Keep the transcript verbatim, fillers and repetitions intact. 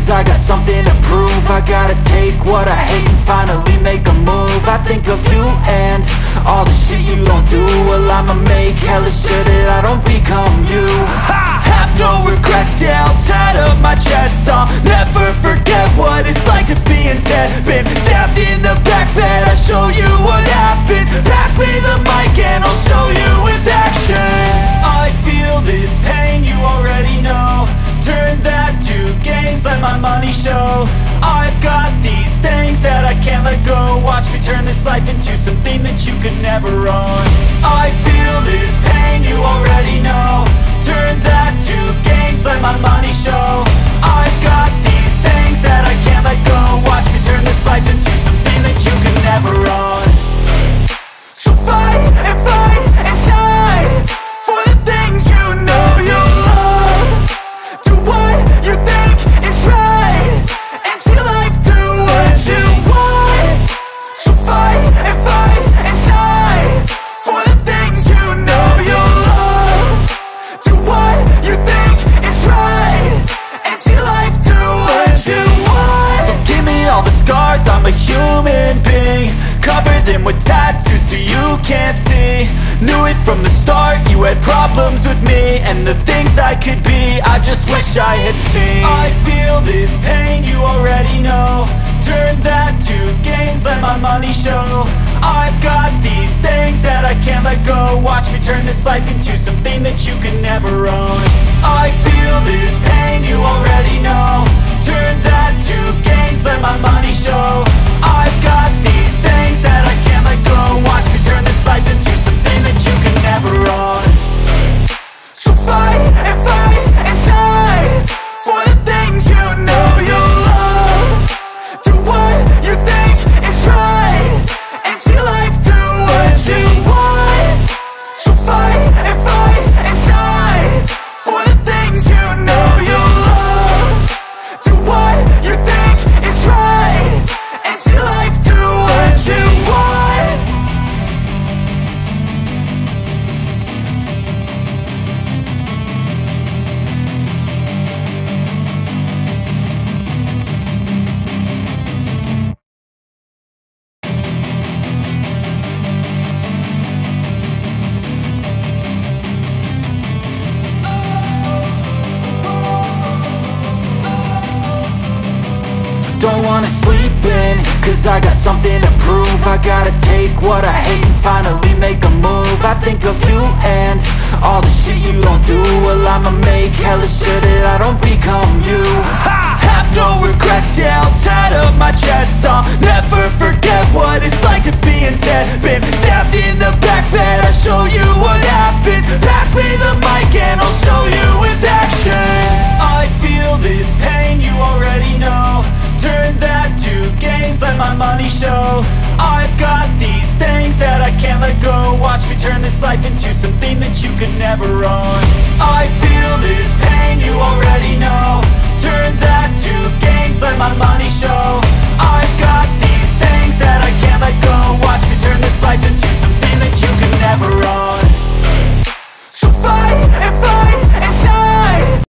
cause I got something to prove. I gotta take what I hate and finally make a move. I think of you and all the shit you don't do. Well, I'ma make hella sure that I don't become you. I have no regrets, yeah, I'll tattle my chest. I'll never forget what it's like to be in debt. Been stabbed in the back bed, I'll show you what happens. Pass me the mic and I'll show you with action. I feel this pain, you already know. Turn that to gains, let my money show. I've got these things that I can't let go. Watch me turn this life into something that you could never own. I feel this pain, you already know. Turn that to gains, let my money show. I've got these things that I can't let go. Watch me turn this life into something that you could never own. So fight and fight and die for the things you know you love. Do what you think is right and see life do what you want. So fight and fight and die for the things you know you love. Do what you think is right and see life do what you want. So give me all the scars, I'm a human being. Cover them with tattoos so you can't see. Knew it from the start, you had problems with me and the things I could be, I just wish I had seen. I feel this pain, you already know. Turn that to gains, let my money show. I've got these things that I can't let go. Watch me turn this life into something that you can never own. I feel this pain, you already know. Turn that to gains, let my money show. I've got these things that I can't let go. Watch me turn this life into something that you can never own. So fight and fight and die for the things you know you love. Do what you think is right and see life do what you want. So fight and fight and die for the things you know you love. Do what you think is right and see life do what you want. Don't wanna sleep in, cause I got something to prove. I gotta take what I hate and finally make a move. I think of you and all the shit you don't do. Well, I'ma make hella sure that I don't become you. I have no regrets, yeah, I'll tattle my chest. I'll never forget what it's like to be in debt. Been stabbed in the back bed, I'll show you what happens. Pass me the mic and I'll show you with action. I feel this pain, you already know. Turn that to gains, let my money show. I've got these things that I can't let go. Watch me turn this life into something that you could never own. I feel this pain, you already